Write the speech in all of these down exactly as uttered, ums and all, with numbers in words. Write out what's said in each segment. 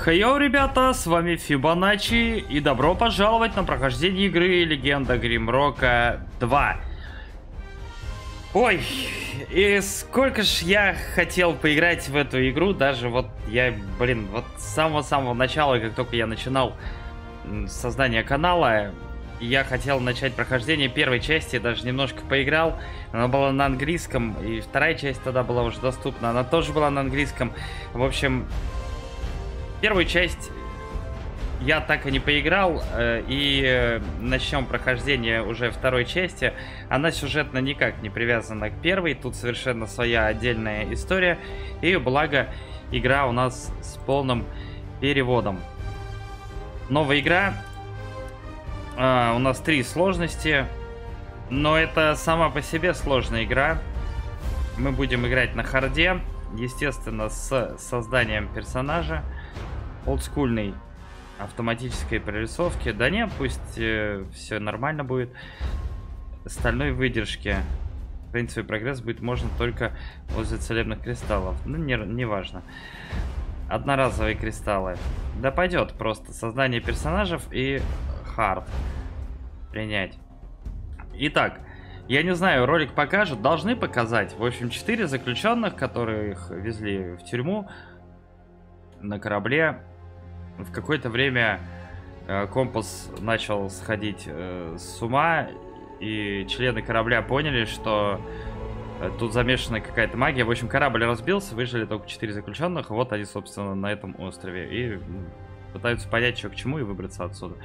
Хейо, ребята, с вами Фибоначчи, и добро пожаловать на прохождение игры Легенда Гримрока два. Ой, и сколько ж я хотел поиграть в эту игру, даже вот я, блин, вот с самого-самого начала, как только я начинал создание канала, я хотел начать прохождение первой части, даже немножко поиграл. Она была на английском, и вторая часть тогда была уже доступна, она тоже была на английском. В общем, первую часть я так и не поиграл, и начнем прохождение уже второй части. Она сюжетно никак не привязана к первой, тут совершенно своя отдельная история, и благо игра у нас с полным переводом. Новая игра. А, у нас три сложности, но это сама по себе сложная игра. Мы будем играть на харде, естественно, с созданием персонажа. Олдскульной автоматической прорисовки. Да не, пусть э, все нормально будет. Стальной выдержки. В принципе, прогресс будет можно только возле целебных кристаллов. Ну, не, не важно. Одноразовые кристаллы. Да пойдет просто создание персонажей и хард. Принять. Итак, я не знаю, ролик покажут, должны показать. В общем, четыре заключенных, которых везли в тюрьму на корабле. В какое-то время э, компас начал сходить э, с ума, и члены корабля поняли, что э, тут замешана какая-то магия. В общем, корабль разбился, выжили только четыре заключенных. Вот они, собственно, на этом острове. И пытаются понять, что к чему, и выбраться отсюда.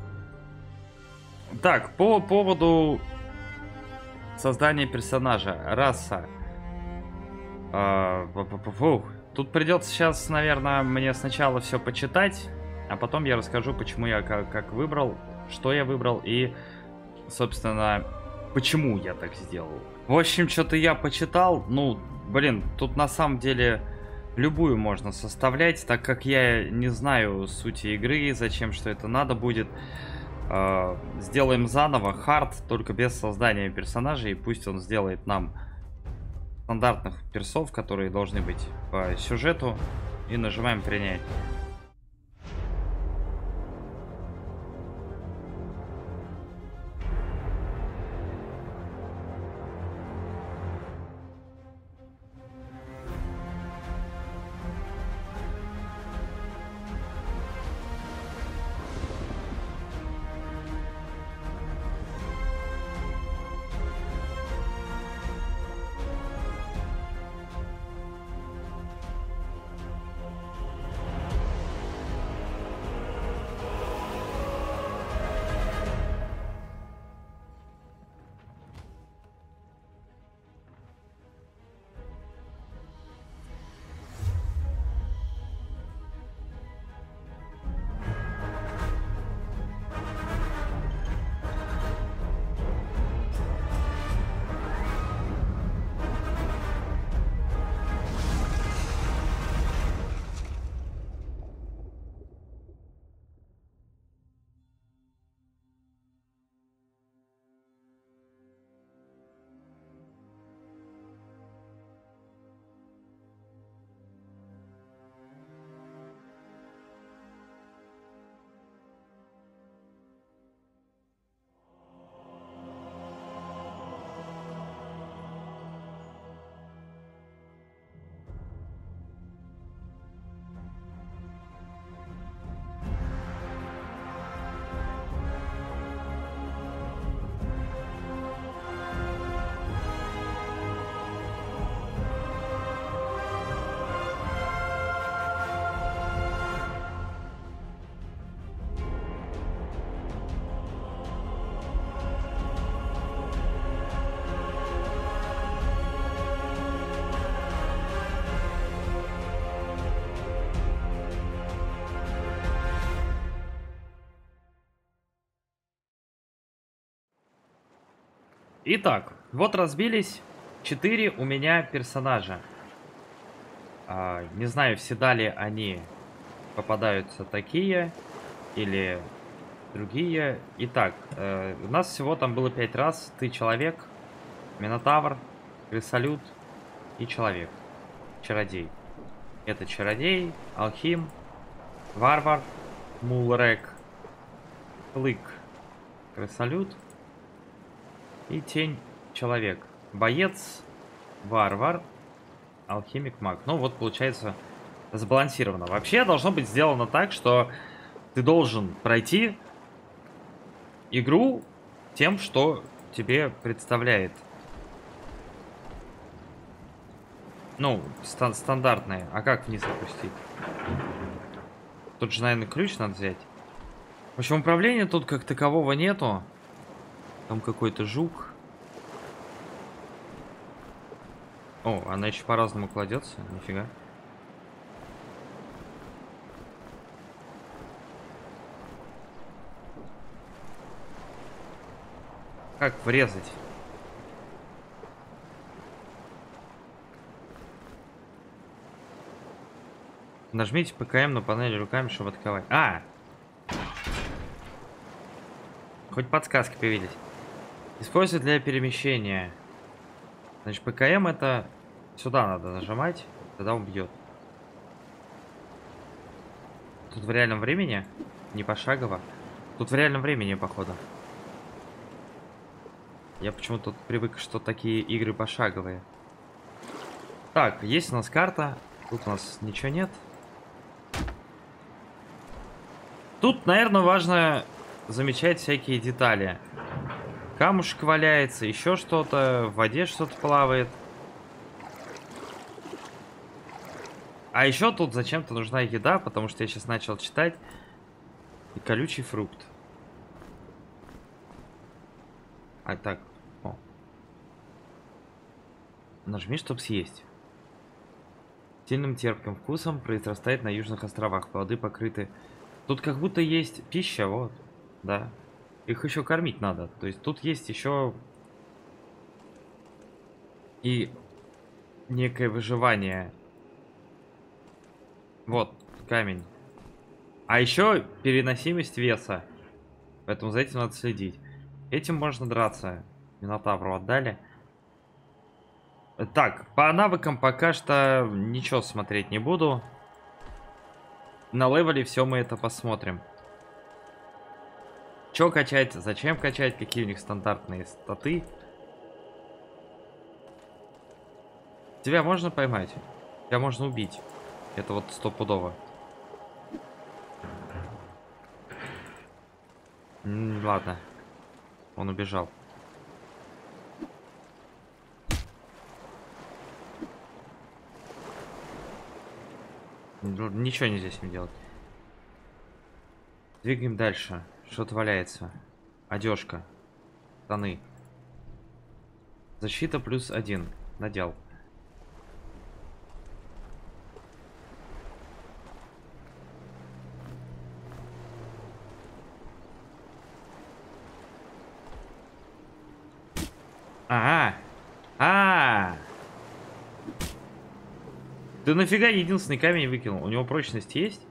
Так, по поводу создания персонажа. Раса. Э, Тут придется сейчас, наверное, мне сначала все почитать, а потом я расскажу, почему я как, как выбрал, что я выбрал и, собственно, почему я так сделал. В общем, что-то я почитал, ну, блин, тут на самом деле любую можно составлять, так как я не знаю сути игры, зачем, что это надо будет. Э, сделаем заново хард, только без создания персонажей, и пусть он сделает нам стандартных персов, которые должны быть по сюжету, и нажимаем принять. Итак, вот разбились четыре у меня персонажа. А, не знаю, всегда ли они попадаются такие или другие. Итак, э, у нас всего там было пять раз. Ты человек, Минотавр, Крысолют и человек. Чародей. Это чародей, алхим, Варвар. Мулрек. Клык. Крысолют. И тень человек. Боец. Варвар. Алхимик, маг. Ну вот получается сбалансировано. Вообще должно быть сделано так, что ты должен пройти игру тем, что тебе представляет. Ну, ста стандартные. А как вниз опустить? Тут же, наверное, ключ надо взять. В общем, управления тут как такового нету. Там какой-то жук. О, она еще по-разному кладется. Нифига. Как врезать? Нажмите ПКМ на панели руками, чтобы атаковать. А! Хоть подсказки появились. Использовать для перемещения. Значит, ПКМ это... Сюда надо нажимать, тогда он бьет. Тут в реальном времени? Не пошагово. Тут в реальном времени, походу. Я почему-то тут привык, что такие игры пошаговые. Так, есть у нас карта. Тут у нас ничего нет. Тут, наверное, важно замечать всякие детали. Камушек валяется, еще что-то, в воде что-то плавает. А еще тут зачем-то нужна еда, потому что я сейчас начал читать. И колючий фрукт. А так, о. Нажми, чтобы съесть. Сильным терпким вкусом произрастает на южных островах. Плоды покрыты. Тут как будто есть пища, вот, да. Их еще кормить надо. То есть тут есть еще и некое выживание. Вот, камень. А еще переносимость веса. Поэтому за этим надо следить. Этим можно драться. Минотавру отдали. Так, по навыкам пока что ничего смотреть не буду. На левеле все мы это посмотрим. Че качать, зачем качать, какие у них стандартные статы. Тебя можно поймать, тебя можно убить. Это вот стопудово. М-м, ладно, он убежал. Ничего нельзя с ним делать. Двигаем дальше. Что-то валяется. Одежка. Штаны. Защита плюс один. Надел. Ага. А, -а, -а. Ты нафига единственный камень выкинул? У него прочность есть?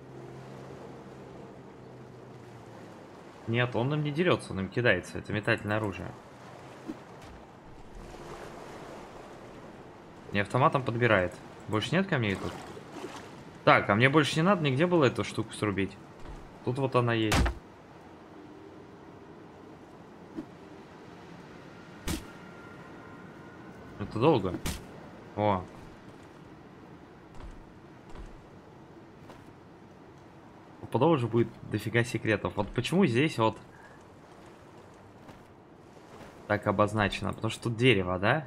Нет, он нам не дерется, он им кидается. Это метательное оружие. Не автоматом подбирает. Больше нет камней тут? Так, а мне больше не надо нигде было эту штуку срубить. Тут вот она есть. Это долго. О. Потом уже будет дофига секретов. Вот почему здесь вот так обозначено? Потому что тут дерево, да?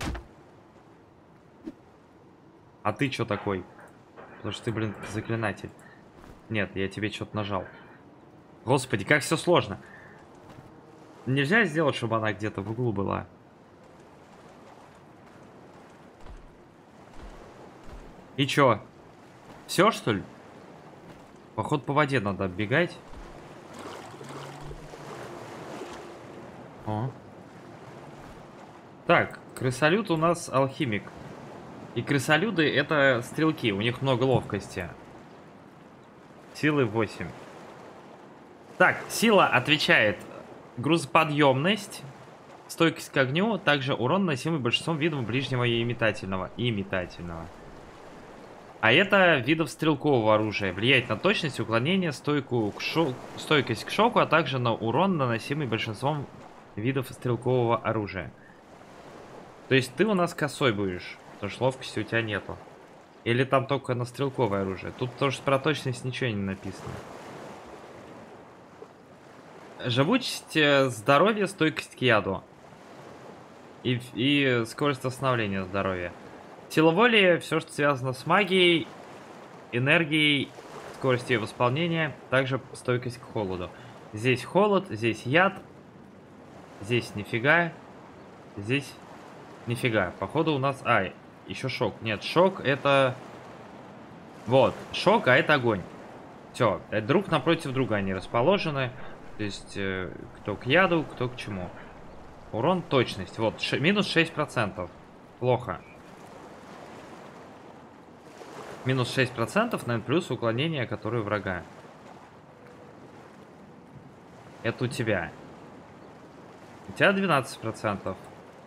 А ты что такой? Потому что ты, блин, заклинатель. Нет, я тебе что-то нажал. Господи, как все сложно. Нельзя сделать, чтобы она где-то в углу была. И чё? Все, что ли? Походу, по воде надо оббегать. О. Так, крысолют у нас алхимик. И крысолюды это стрелки, у них много ловкости. Силы восемь. Так, сила отвечает грузоподъемность, стойкость к огню, также урон, наносимый большинством видов ближнего и метательного. И метательного. А это видов стрелкового оружия. Влияет на точность, уклонение, стойку к шо... стойкость к шоку, а также на урон, наносимый большинством видов стрелкового оружия. То есть ты у нас косой будешь, потому что ловкости у тебя нету. Или там только на стрелковое оружие. Тут тоже про точность ничего не написано. Живучесть, здоровье, стойкость к яду. И, и скорость восстановления здоровья. Сила воли, все, что связано с магией, энергией, скоростью восполнения, также стойкость к холоду. Здесь холод, здесь яд, здесь нифига, здесь нифига. Походу у нас... А, еще шок. Нет, шок это... Вот, шок, а это огонь. Все, друг напротив друга они расположены. То есть, э, кто к яду, кто к чему. Урон, точность. Вот, ш минус шесть процентов. Плохо. Минус шесть процентов, наверное, плюс уклонение, которое врага. Это у тебя. У тебя двенадцать процентов.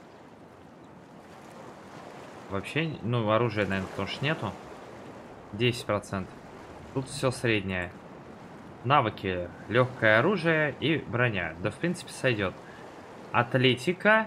Вообще, ну, оружия, наверное, потому что нету. десять процентов. Тут все среднее. Навыки. Легкое оружие и броня. Да, в принципе, сойдет. Атлетика.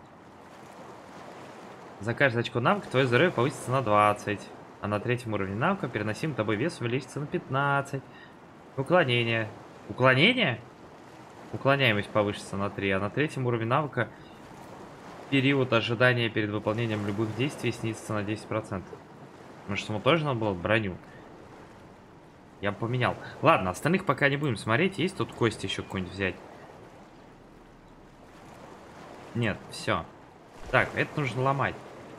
За каждое очко навыка твое здоровье повысится на двадцать. А на третьем уровне навыка переносим тобой вес увеличится на пятнадцать. Уклонение. Уклонение? Уклоняемость повысится на три. А на третьем уровне навыка период ожидания перед выполнением любых действий снизится на десять процентов. Может, ему тоже надо было броню? Я бы поменял. Ладно, остальных пока не будем смотреть. Есть тут кости еще какой-нибудь взять? Нет, все. Так, это нужно ломать.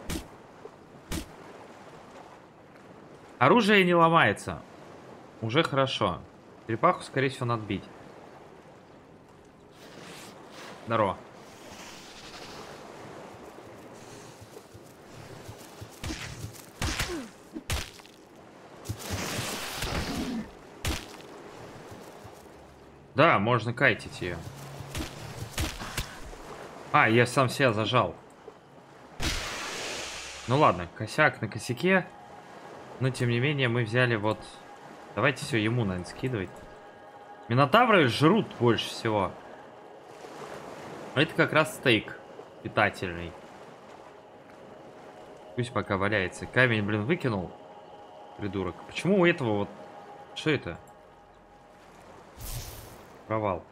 Оружие не ломается. Уже хорошо. Черепаху, скорее всего, надо бить. Здорово. Да, можно кайтить ее. А, я сам себя зажал. Ну ладно, косяк на косяке. Но, тем не менее, мы взяли вот... Давайте все ему, наверное, скидывать. Минотавры жрут больше всего. Это как раз стейк питательный. Пусть пока валяется. Камень, блин, выкинул. Придурок. Почему у этого вот... Что это? Провал.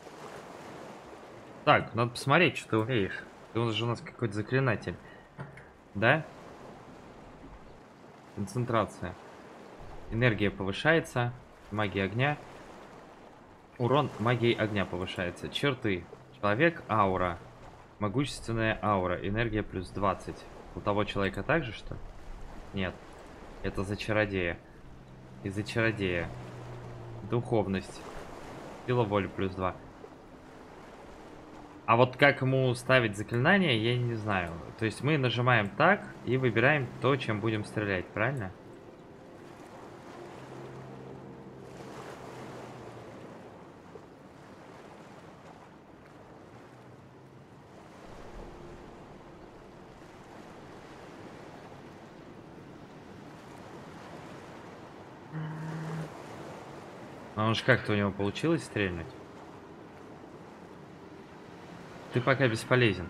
Так, надо посмотреть, что ты умеешь. Ты же у нас какой-то заклинатель. Да? Концентрация. Энергия повышается. Магия огня. Урон магией огня повышается. Черты. Человек, аура. Могущественная аура. Энергия плюс двадцать. У того человека также, что? Нет. Это за чародея. Из-за чародея. Духовность. Сила воли плюс два. А вот как ему ставить заклинание, я не знаю. То есть мы нажимаем так и выбираем то, чем будем стрелять, правильно? А он же как-то у него получилось стрельнуть. Ты пока бесполезен.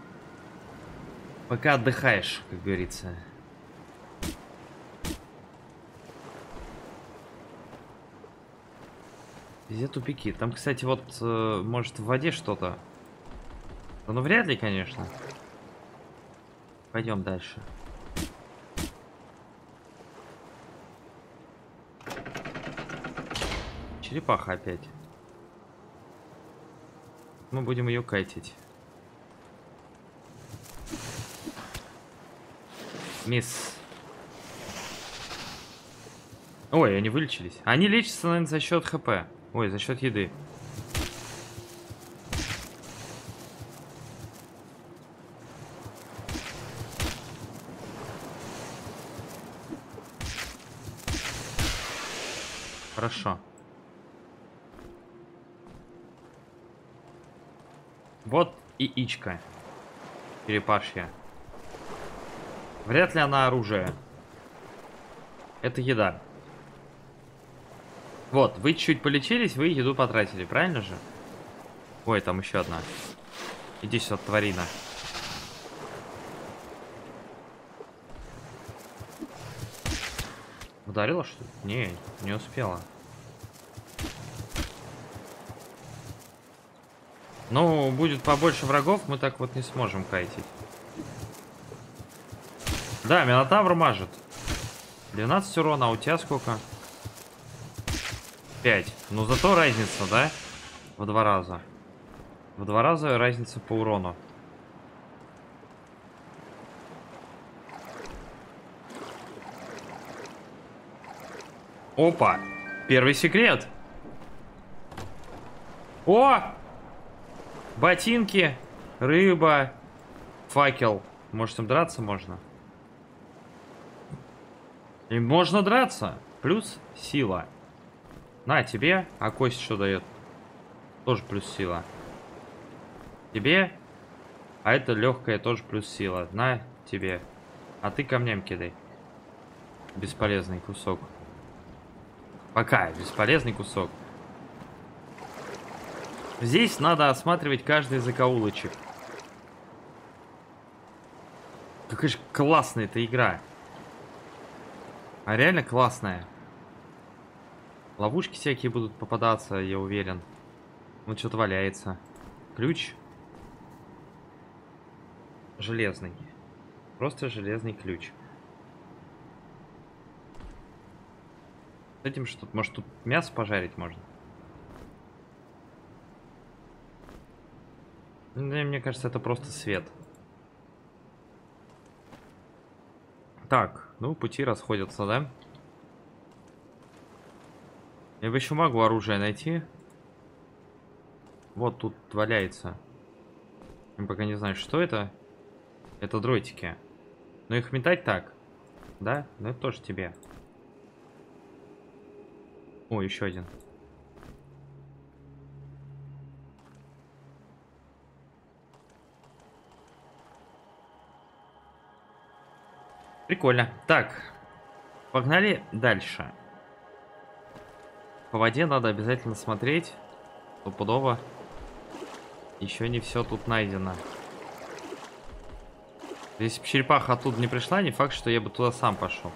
Пока отдыхаешь, как говорится. Везде тупики. Там, кстати, вот, э, может, в воде что-то. Ну, вряд ли, конечно. Пойдем дальше. Черепаха опять. Мы будем ее кайтить. Мисс. Ой, они вылечились. Они лечатся, наверное, за счет хп. Ой, за счет еды. Хорошо. Вот яичко. Черепашья. Вряд ли она оружие. Это еда. Вот, вы чуть-чуть полечились, вы еду потратили, правильно же? Ой, там еще одна. Иди сюда, тварина. Ударила, что ли? Не, не успела. Ну, будет побольше врагов, мы так вот не сможем кайтить. Да, Минотавр мажет. двенадцать урона, а у тебя сколько? пять. Ну, зато разница, да? В два раза. В два раза разница по урону. Опа! Первый секрет! О! Ботинки, рыба, факел. Может, им драться можно? Им можно драться. Плюс сила. На, тебе. А кость что дает? Тоже плюс сила. Тебе. А это легкая, тоже плюс сила. На, тебе. А ты камням кидай. Бесполезный кусок. Пока, бесполезный кусок. Здесь надо осматривать каждый закоулочек. Какая же классная эта игра. А реально классная. Ловушки всякие будут попадаться, я уверен. Вот что-то валяется. Ключ. Железный. Просто железный ключ. С этим что-то, может, тут мясо пожарить можно? Мне кажется, это просто свет. Так, ну, пути расходятся, да? Я бы еще могу оружие найти. Вот тут валяется. Я пока не знаю, что это. Это дротики. Но их метать так. Да? Ну, это тоже тебе. О, еще один. Прикольно. Так, погнали дальше. По воде надо обязательно смотреть. Стопудово. Еще не все тут найдено. Если бы черепаха оттуда не пришла, не факт, что я бы туда сам пошел.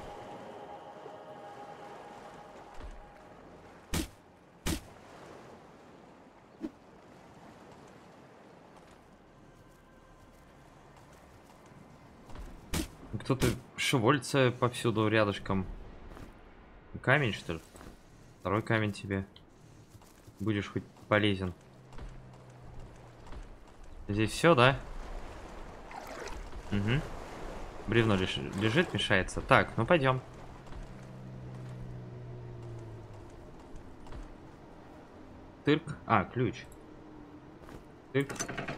Кто-то шеволится повсюду рядышком. Камень, что ли? Второй камень тебе. Будешь хоть полезен. Здесь все, да? Угу. Бревно лежит, лежит, мешается. Так, ну пойдем. Тырк. А, ключ. Тырк.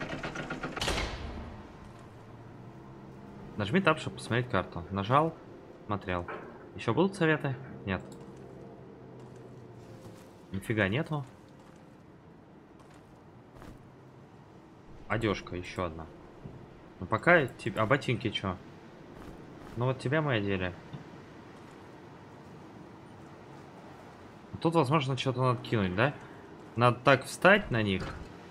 Нажми тап, чтобы посмотреть карту. Нажал, смотрел. Еще будут советы? Нет. Нифига нету. Одежка, еще одна. Ну пока... А ботинки что? Ну вот тебя мы одели. Тут, возможно, что-то надо кинуть, да? Надо так встать на них.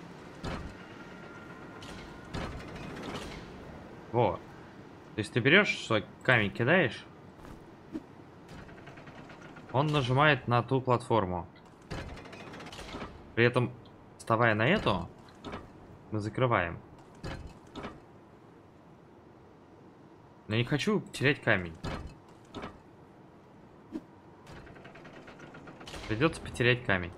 Во. То есть ты берешь, что камень кидаешь, он нажимает на ту платформу. При этом, вставая на эту, мы закрываем. Но не хочу терять камень. Придется потерять камень.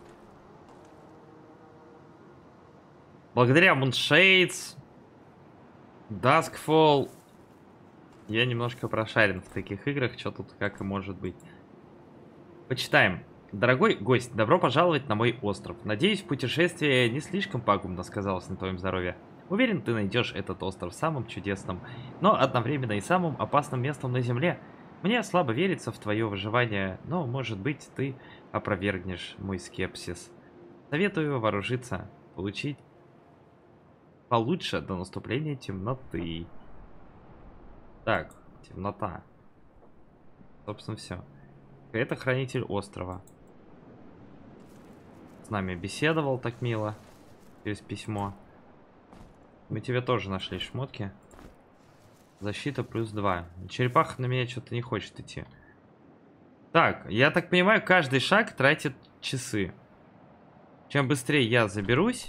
Благодаря Moonshades, Duskfall, я немножко прошарен в таких играх, что тут как и может быть. Почитаем. Дорогой гость, добро пожаловать на мой остров. Надеюсь, путешествие не слишком пагубно сказалось на твоем здоровье. Уверен, ты найдешь этот остров самым чудесным, но одновременно и самым опасным местом на Земле. Мне слабо верится в твое выживание, но, может быть, ты опровергнешь мой скепсис. Советую вооружиться, получить получше до наступления темноты. Так, темнота. Собственно, все. Это хранитель острова. С нами беседовал так мило. Через письмо. Мы тебе тоже нашли шмотки. Защита плюс два. Черепаха на меня что-то не хочет идти. Так, я так понимаю, каждый шаг тратит часы. Чем быстрее я заберусь...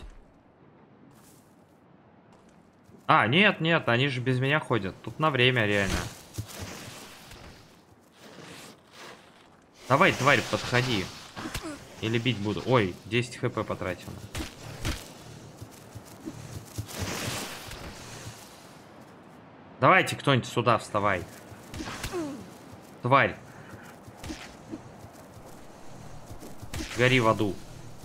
А, нет, нет, они же без меня ходят. Тут на время реально. Давай, тварь, подходи. Или бить буду. Ой, десять хп потрачено. Давайте кто-нибудь сюда вставай. Тварь. Гори в аду.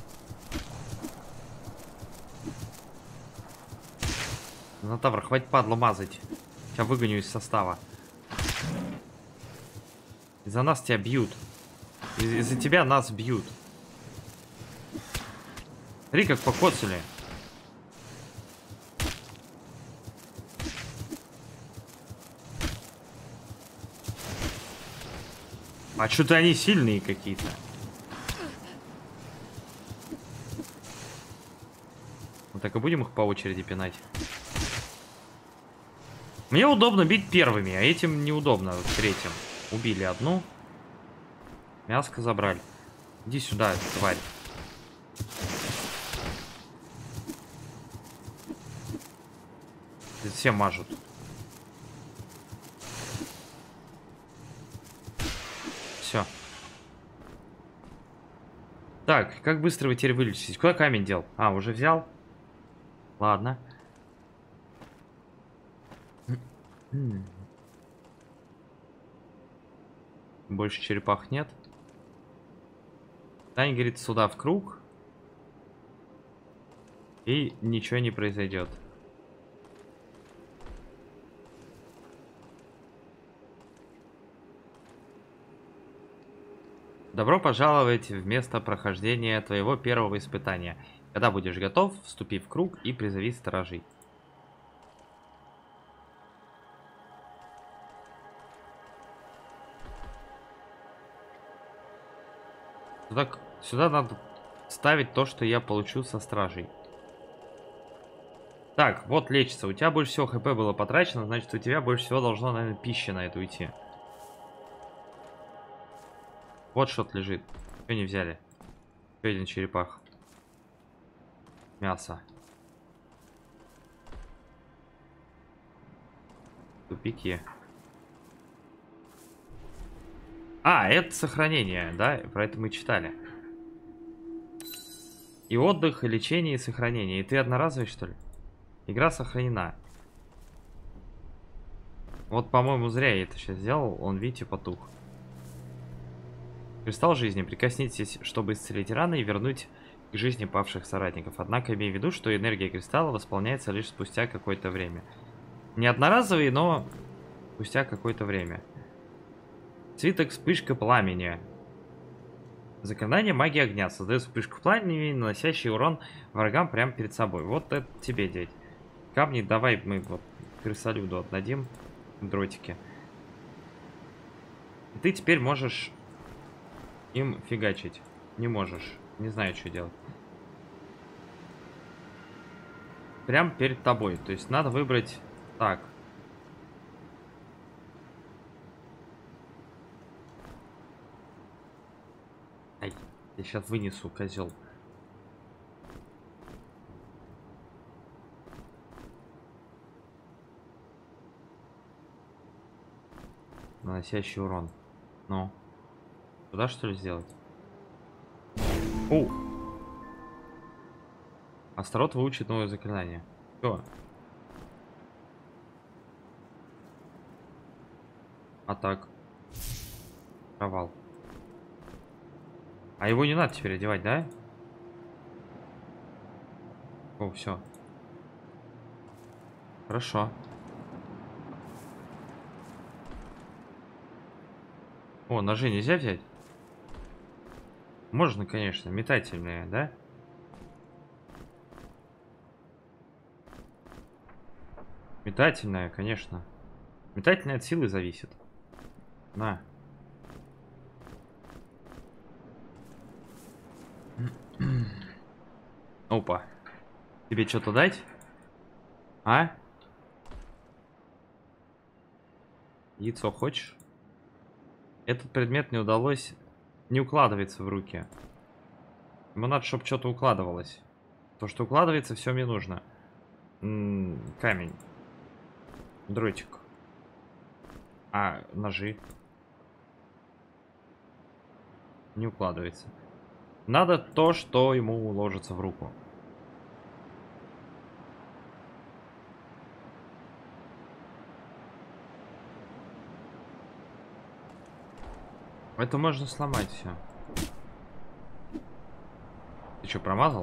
Натавр, хватит падлу мазать. Тебя выгоню из состава. Из-за нас тебя бьют. Из- Из-за тебя нас бьют. Смотри, как покоцали. А что-то они сильные какие-то. Вот так и будем их по очереди пинать. Мне удобно бить первыми, а этим неудобно. Третьим. Убили одну. Мяско забрали. Иди сюда, тварь. Здесь все мажут. Все. Так, как быстро вы теперь вылечитесь? Куда камень дел? А, уже взял? Ладно. Больше черепах нет. Тань говорит, сюда в круг. И ничего не произойдет. Добро пожаловать в место прохождения твоего первого испытания. Когда будешь готов, вступи в круг и призови сторожей. Сюда, сюда надо ставить то, что я получу со стражей. Так, вот лечится. У тебя больше всего хп было потрачено, значит, у тебя больше всего должно, наверное, пищи на это уйти. Вот что-то лежит. Что не взяли? Еще один черепах. Мясо. Тупики. А, это сохранение, да? Про это мы читали. И отдых, и лечение, и сохранение. И ты одноразовый, что ли? Игра сохранена. Вот, по-моему, зря я это сейчас сделал. Он, видите, потух. Кристалл жизни. Прикоснитесь, чтобы исцелить раны и вернуть к жизни павших соратников. Однако, имей в виду, что энергия кристалла восполняется лишь спустя какое-то время. Не одноразовый, но спустя какое-то время. Свиток вспышка пламени. Заклинание магии огня. Создает вспышку пламени, наносящий урон врагам прямо перед собой. Вот это тебе, дядь. Камни давай мы вот крысолюду отдадим. Дротики. И ты теперь можешь им фигачить. Не можешь. Не знаю, что делать. Прям перед тобой. То есть надо выбрать так. Ай, я сейчас вынесу, козел. Наносящий урон. Ну. Туда что ли сделать? О! Астарот выучит новое заклинание. Все. А так. Провал. А его не надо теперь одевать, да? О, все. Хорошо. О, ножи нельзя взять? Можно, конечно. Метательные, да? Метательная, конечно. Метательная от силы зависит. На. Опа. Тебе что-то дать? А? Яйцо хочешь? Этот предмет не удалось... Не укладывается в руки. Ему надо, чтобы что-то укладывалось. То, что укладывается, все мне нужно. М -м, камень. Дротик. А, ножи. Не укладывается. Надо то, что ему уложится в руку. Это можно сломать все. Ты что, промазал?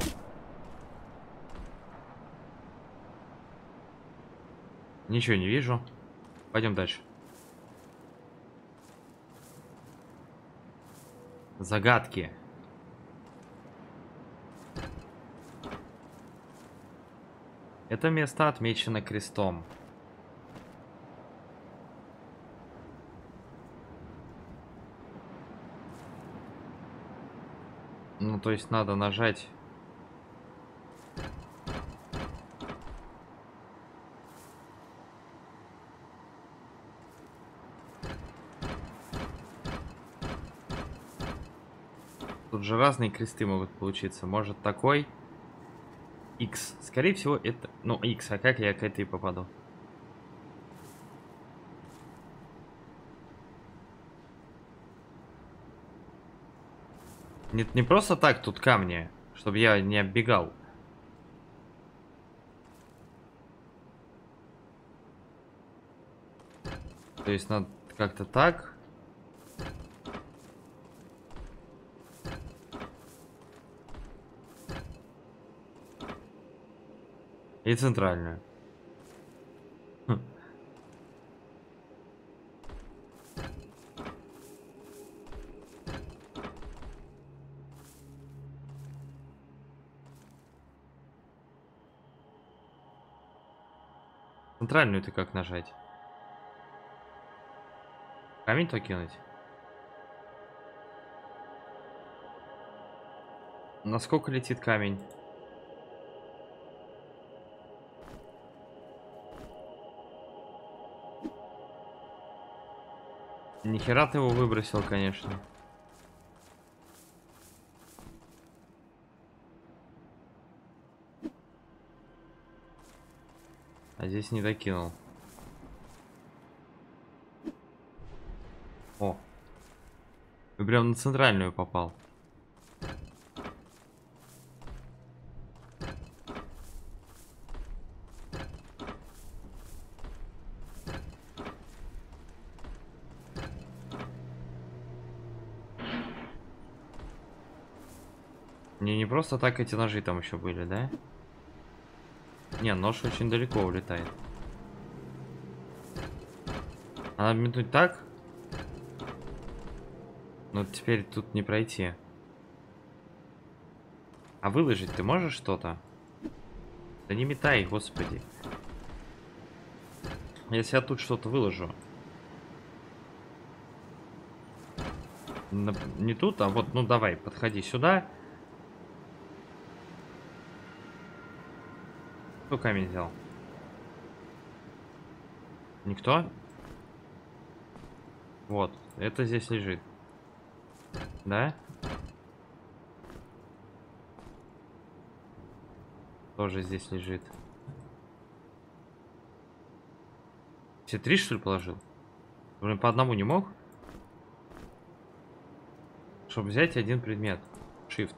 Ничего не вижу. Пойдем дальше. Загадки. Это место отмечено крестом. Ну, то есть надо нажать. Тут же разные кресты могут получиться. Может такой. X. Скорее всего, это... Ну, X. А как я к этой попаду? Нет, не просто так тут камни, чтобы я не оббегал. То есть надо как-то так. И центральную. Хм. Центральную ты как нажать? Камень-то кинуть? Насколько летит камень? Нихера ты его выбросил, конечно. А здесь не докинул. О. Ты прям на центральную попал. Не, не просто так эти ножи там еще были, да? Не, нож очень далеко улетает. А надо метнуть так? Но теперь тут не пройти. А выложить ты можешь что-то? Да не метай, господи. Если я тут что-то выложу. Не тут, а вот, ну давай, подходи сюда. Кто камень взял? Никто? Вот, это здесь лежит. Да? Тоже здесь лежит. Все три, что ли, положил? Блин, по одному не мог? Чтобы взять один предмет. Shift.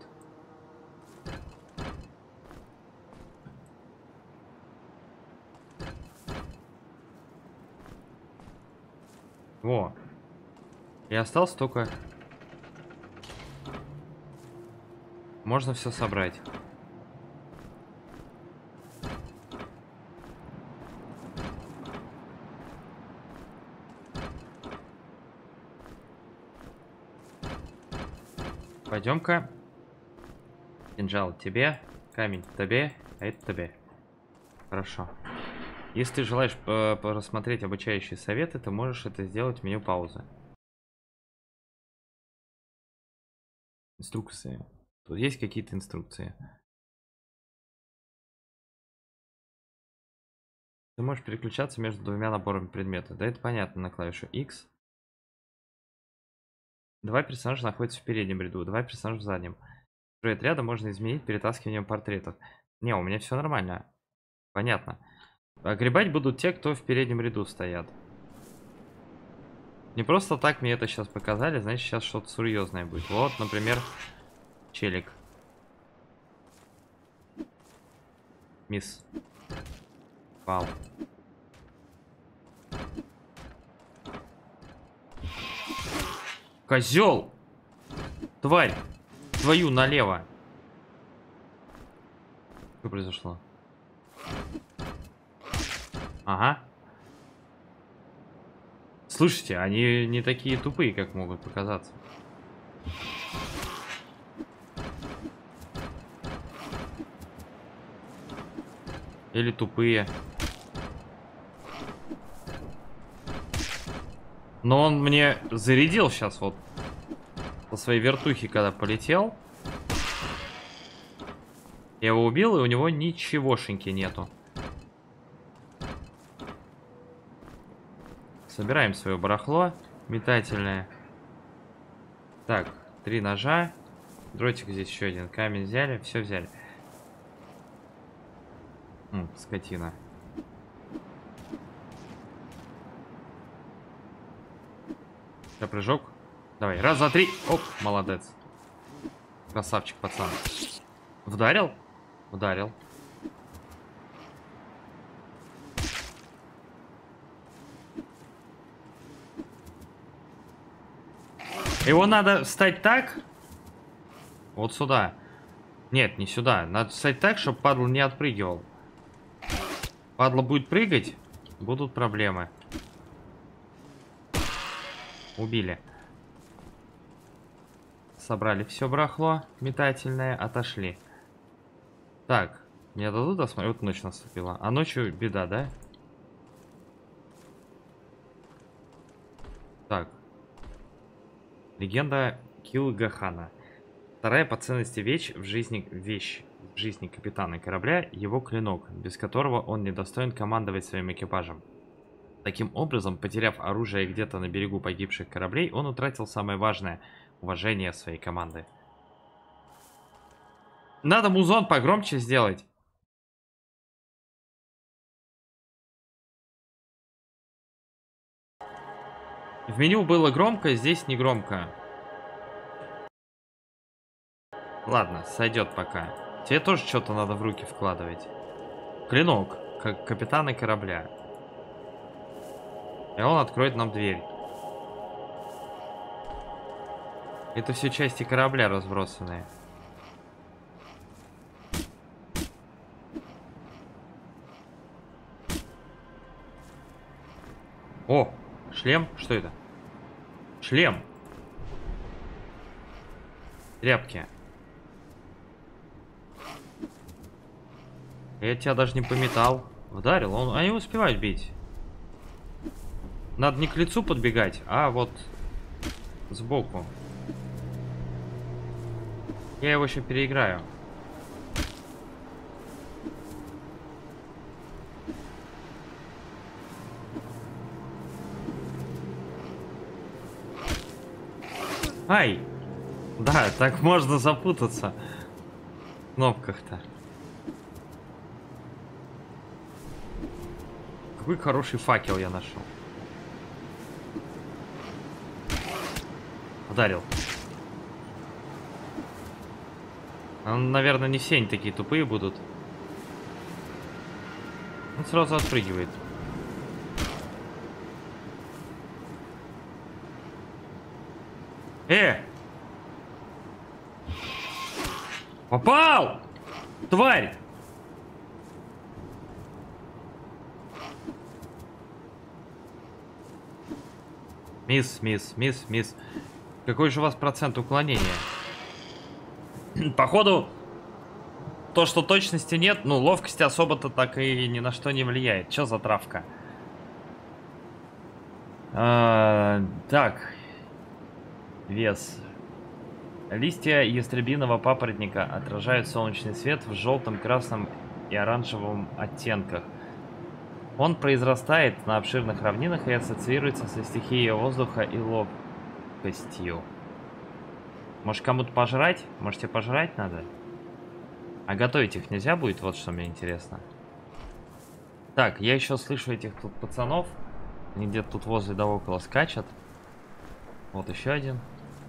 Во. И осталось только... Можно все собрать. Пойдем-ка. Кинжал тебе, камень тебе, а это тебе. Хорошо. Если ты желаешь э, рассмотреть обучающие советы, ты можешь это сделать в меню паузы. Инструкции. Тут есть какие-то инструкции. Ты можешь переключаться между двумя наборами предметов. Да, это понятно, на клавишу X. Два персонажа находятся в переднем ряду, два персонажа в заднем. Строй отряда можно изменить перетаскиванием портретов. Не, у меня все нормально. Понятно. Огребать будут те, кто в переднем ряду стоят. Не просто так мне это сейчас показали, значит сейчас что-то серьезное будет. Вот, например, челик. Мисс. Пал. Козел! Тварь! Твою налево! Что произошло? Ага. Слушайте, они не такие тупые, как могут показаться. Или тупые. Но он мне зарядил сейчас вот по своей вертухе, когда полетел. Я его убил, и у него ничегошеньки нету. Собираем свое барахло метательное. Так, три ножа. Дротик здесь еще один. Камень взяли, все взяли. М, скотина. Сейчас прыжок. Давай, раз, два, три. Оп, молодец. Красавчик, пацан. Вдарил? Ударил. Его надо встать так. Вот сюда. Нет, не сюда. Надо встать так, чтобы падла не отпрыгивал. Падла будет прыгать, будут проблемы. Убили. Собрали все барахло метательное, отошли. Так, мне дадут осмотреть? Вот ночь наступила. А ночью беда, да? Так. Легенда Килгахана. Вторая по ценности вещь в жизни, вещь в жизни капитана корабля, его клинок, без которого он не достоин командовать своим экипажем. Таким образом, потеряв оружие где-то на берегу погибших кораблей, он утратил самое важное – уважение своей команды. Надо музон погромче сделать. В меню было громко, здесь не громко. Ладно, сойдет пока. Тебе тоже что-то надо в руки вкладывать. Клинок, как капитана корабля. И он откроет нам дверь. Это все части корабля разбросанные. О, шлем? Что это? Шлем. Тряпки. Я тебя даже не пометал. Вдарил. Он... Они успевают бить. Надо не к лицу подбегать, а вот сбоку. Я его еще переиграю. Ай! Да, так можно запутаться в кнопках-то. Какой хороший факел я нашел. Ударил. Он, наверное, не все они такие тупые будут. Он сразу отпрыгивает. Э! Попал! Тварь! Мисс, мисс, мисс, мисс. Какой же у вас процент уклонения? Походу, то, что точности нет, ну, ловкости особо-то так и ни на что не влияет. Что за травка? А, так. Вес. Листья ястребиного папоротника отражают солнечный свет в желтом, красном и оранжевом оттенках. Он произрастает на обширных равнинах и ассоциируется со стихией воздуха и ловкостью. Может, кому-то пожрать? Может, тебе пожрать надо? А готовить их нельзя будет? Вот что мне интересно. Так, я еще слышу этих тут пацанов. Они где-то тут возле да около скачут. Вот еще один.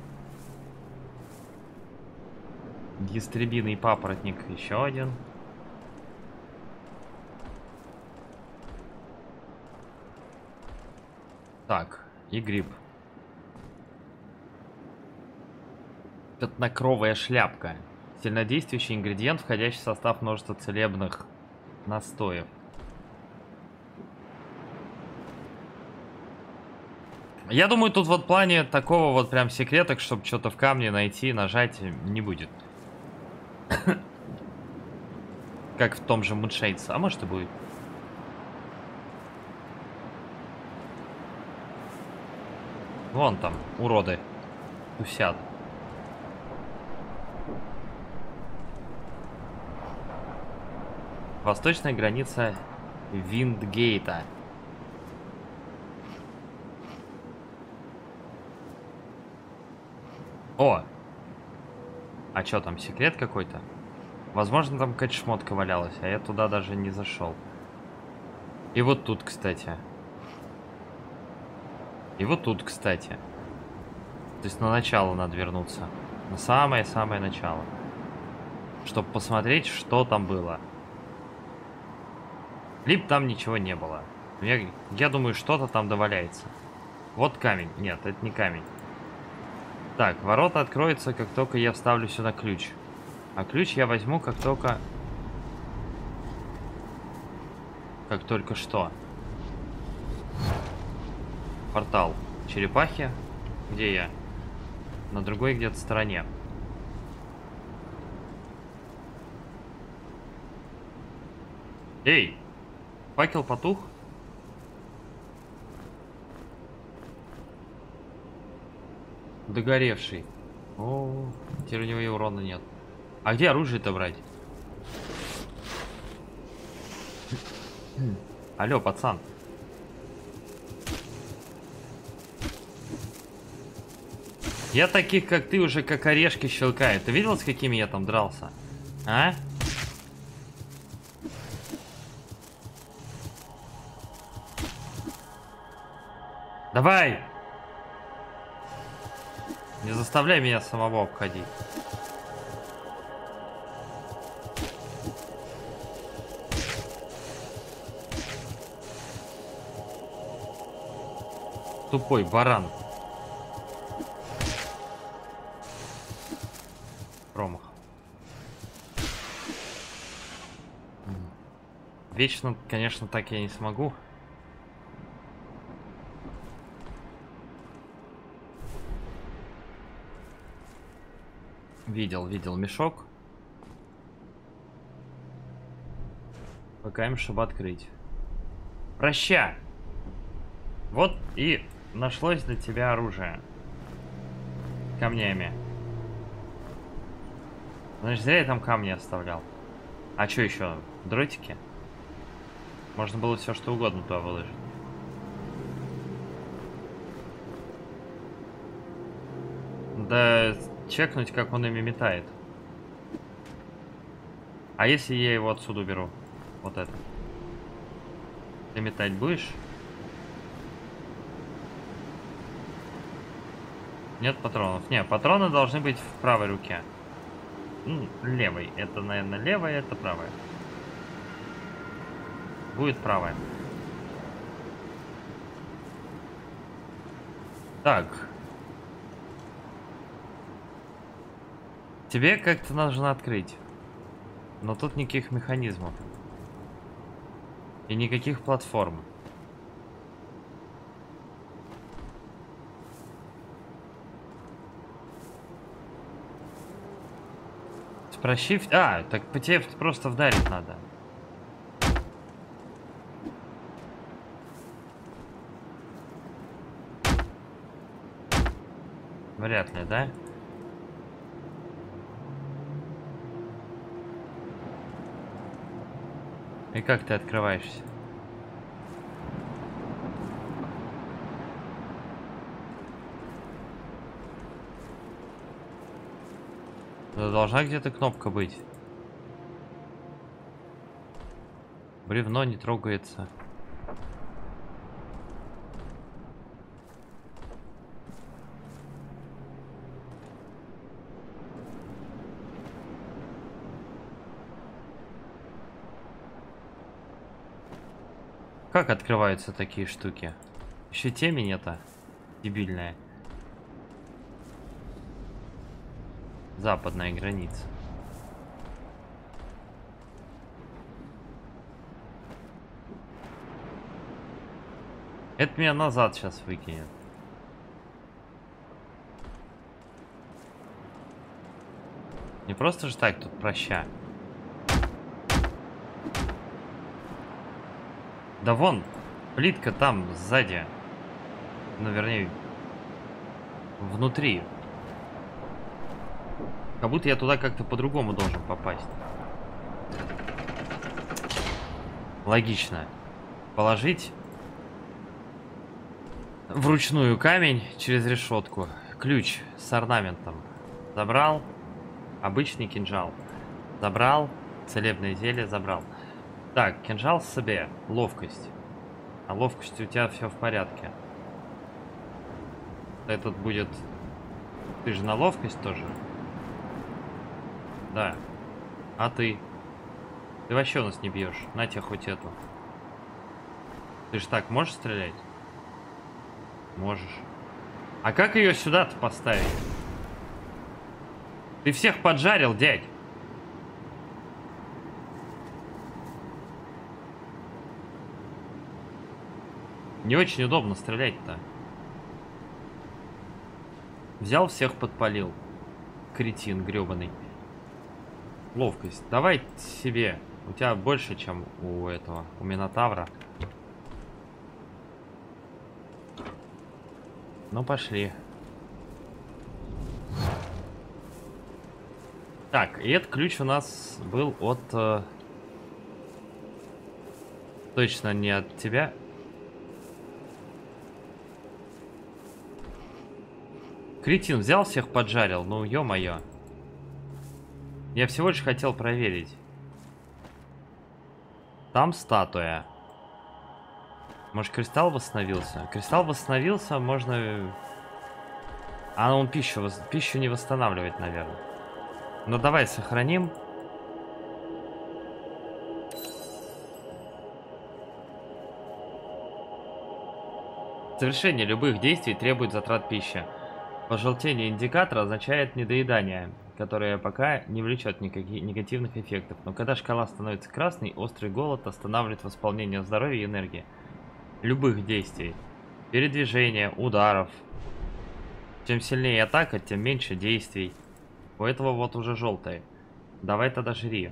Ястребиный папоротник. Еще один. Так, и гриб. Пятнокровая шляпка. Сильнодействующий ингредиент, входящий в состав множества целебных настоев. Я думаю, тут вот в плане такого вот прям секреток, чтобы что-то в камне найти, нажать, не будет. Как в том же Moonshades. А может и будет. Вон там, уроды. Тусят. Восточная граница Виндгейта. О! А что там, секрет какой-то? Возможно, там какая-то шмотка валялась, а я туда даже не зашел. И вот тут, кстати. И вот тут, кстати. То есть на начало надо вернуться. На самое-самое начало. Чтобы посмотреть, что там было. Либо там ничего не было. Я, я думаю, что-то там доваляется. Вот камень. Нет, это не камень. Так, ворота откроются, как только я вставлю сюда ключ. А ключ я возьму, как только... Как только что. Портал. Черепахи. Где я? На другой где-то стороне. Эй! Факел потух? Догоревший. О, теперь у него и урона нет. А где оружие-то брать? Алло, пацан. Я таких, как ты, уже как орешки щелкаю. Ты видел, с какими я там дрался? А? Давай! Не заставляй меня самого обходить. Тупой баран. Промах. Вечно, конечно, так я не смогу. Видел, видел мешок. ПКМ, чтобы открыть. Проща! Вот и нашлось для тебя оружие. Камнями. Значит, зря я там камни оставлял. А что еще? Дротики? Можно было все что угодно туда выложить. Да чекнуть, как он ими метает. А если я его отсюда уберу? Вот это. Ты метать будешь? Нет патронов. Не, патроны должны быть в правой руке. Ну, левой. Это, наверное, левая, это правая. Будет правая. Так. Тебе как-то нужно открыть. Но тут никаких механизмов. И никаких платформ. Спроси... А, так по тебе просто вдарить надо. Вряд ли, да? И как ты открываешься? Да должна где-то кнопка быть. Бревно не трогается. Как открываются такие штуки? Еще темень это дебильная. Западная граница. Это меня назад сейчас выкинет. Не просто же так тут проща. Да вон, плитка там, сзади. Ну, вернее, внутри. Как будто я туда как-то по-другому должен попасть. Логично. Положить вручную камень через решетку. Ключ с орнаментом. Забрал. Обычный кинжал. Забрал. Целебное зелье забрал. Так, кинжал себе. Ловкость. А ловкость у тебя все в порядке. Этот будет... Ты же на ловкость тоже? Да. А ты? Ты вообще у нас не бьешь. На тебе хоть эту. Ты же так можешь стрелять? Можешь. А как ее сюда-то поставить? Ты всех поджарил, дядь. Не очень удобно стрелять-то. Взял, всех подпалил. Кретин гребаный. Ловкость. Давай себе. У тебя больше, чем у этого, у Минотавра. Ну, пошли. Так, и этот ключ у нас был от... Э, точно не от тебя. Кретин взял, всех поджарил. Ну, ё-моё. Я всего лишь хотел проверить. Там статуя. Может, кристалл восстановился? Кристалл восстановился, можно... А он пищу, пищу не восстанавливает, наверное. Ну, давай сохраним. Совершение любых действий требует затрат пищи. Пожелтение индикатора означает недоедание, которое пока не влечет никаких негативных эффектов. Но когда шкала становится красной, острый голод останавливает восполнение здоровья и энергии. Любых действий. Передвижения, ударов. Чем сильнее атака, тем меньше действий. У этого вот уже желтое. Давай тогда жри.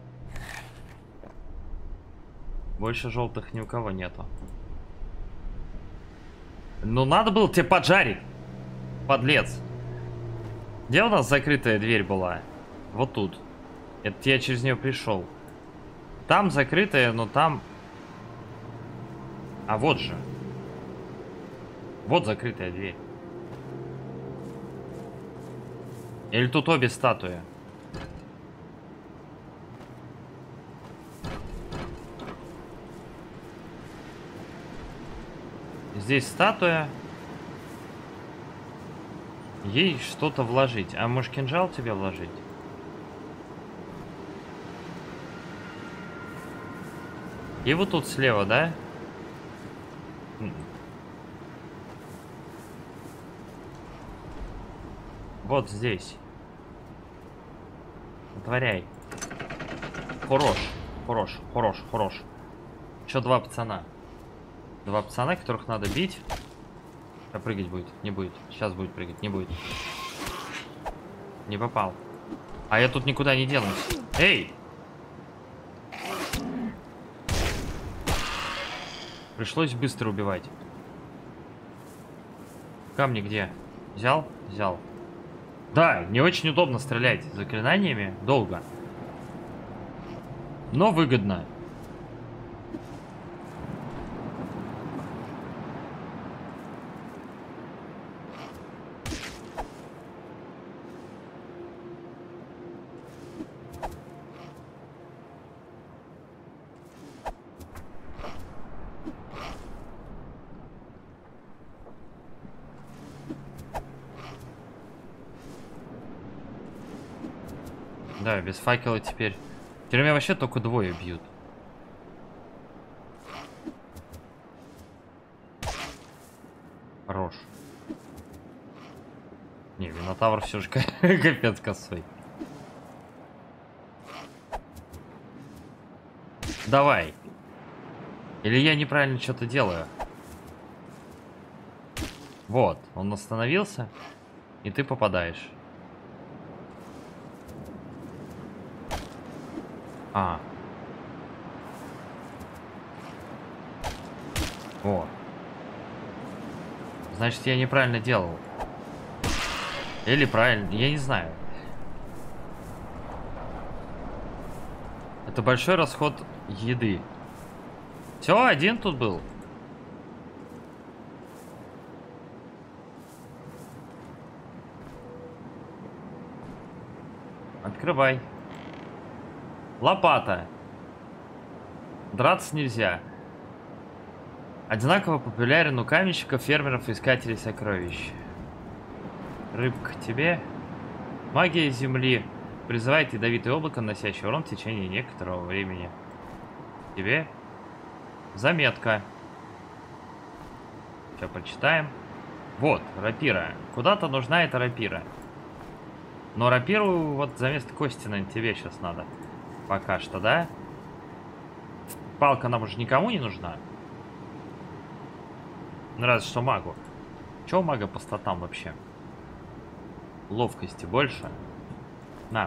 Больше желтых ни у кого нету. Ну надо было тебе поджарить. Подлец. Где у нас закрытая дверь была? Вот тут. Это я через нее пришел. Там закрытая, но там... А вот же. Вот закрытая дверь. Или тут обе статуи? Здесь статуя. Ей что-то вложить. А может, кинжал тебе вложить? И вот тут слева, да? Вот здесь. Отворяй. Хорош. Хорош, хорош, хорош. Еще два пацана. Два пацана, которых надо бить. А прыгать будет? Не будет. Сейчас будет прыгать, не будет. Не попал. А я тут никуда не денусь. Эй! Пришлось быстро убивать. Камни где? Взял? Взял. Да, не очень удобно стрелять заклинаниями долго. Но выгодно. Да, без факела теперь. Теперь меня вообще только двое бьют. Хорош. Не, Минотавр все же капец косой. Давай. Или я неправильно что-то делаю? Вот, он остановился, и ты попадаешь. А. О. Значит, я неправильно делал. Или правильно, я не знаю. Это большой расход еды. Все, один тут был. Открывай. Лопата. Драться нельзя. Одинаково популярен у каменщиков, фермеров и искателей сокровищ. Рыбка тебе. Магия земли. Призывает ядовитое облако, наносящее урон в течение некоторого времени. Тебе. Заметка. Сейчас прочитаем. Вот, рапира. Куда-то нужна эта рапира. Но рапиру вот за место кости, наверное, тебе сейчас надо. Пока что, да? Палка нам уже никому не нужна. Ну, разве что магу. Че у мага по статам вообще? Ловкости больше. На.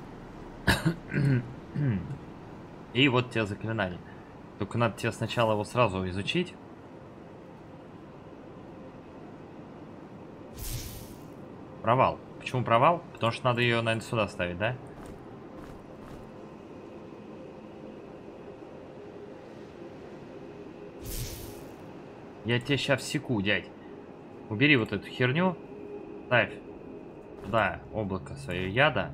И вот тебе заклинание. Только надо тебе сначала его сразу изучить. Провал. Почему провал? Потому что надо ее, наверное, сюда ставить, да? Я тебя сейчас секу, дядь. Убери вот эту херню. Ставь туда облако свое яда.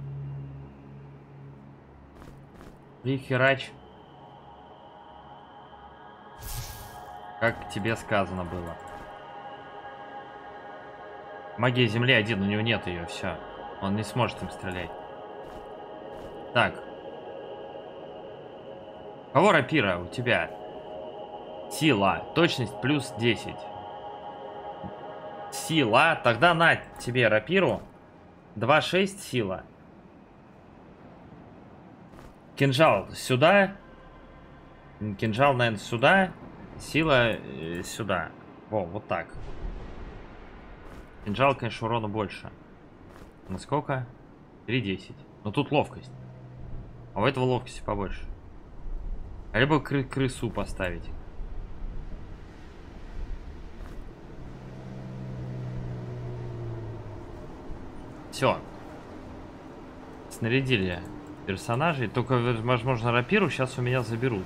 И херач. Как тебе сказано было. Магия земли один, у него нет ее, все. Он не сможет им стрелять. Так. Кого рапира у тебя? Сила. Точность плюс десять. Сила. Тогда на тебе рапиру. два шесть сила. Кинжал сюда. Кинжал, наверное, сюда. Сила э, сюда. Во, вот так. Кинжал, конечно, урона больше. Насколько? три десять. Но тут ловкость. А у этого ловкости побольше. Либо кры крысу поставить. Все. Снарядили персонажей. Только, возможно, рапиру сейчас у меня заберут.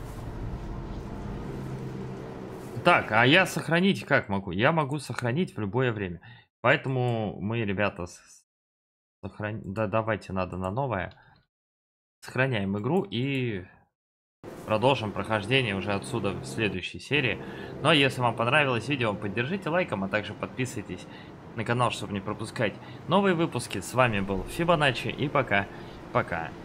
Так, а я сохранить как могу? Я могу сохранить в любое время. Поэтому мы, ребята, сохран... да, давайте надо на новое. Сохраняем игру и продолжим прохождение уже отсюда в следующей серии. Ну а если вам понравилось видео, поддержите лайком, а также подписывайтесь на канал, чтобы не пропускать новые выпуски. С вами был Фибоначчи и пока-пока.